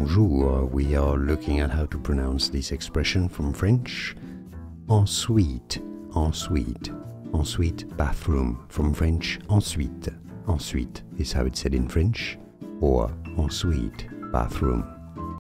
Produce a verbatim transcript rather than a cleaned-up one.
bonjour, we are looking at how to pronounce this expression from French. Ensuite, ensuite, ensuite, bathroom, from French, ensuite. Ensuite is how it's said in French, or ensuite, bathroom.